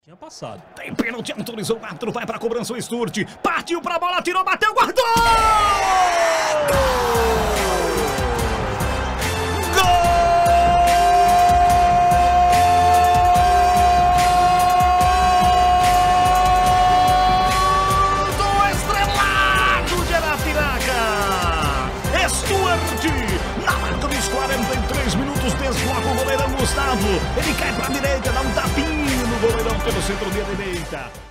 Tinha passado. Tem pênalti, autorizou o árbitro, vai pra cobrança o Sturte. Partiu pra bola, tirou, bateu, guardou! Na marca dos 43 minutos, desloca o goleirão Gustavo. Ele cai pra direita, dá um tapinho no goleirão pelo centro da direita.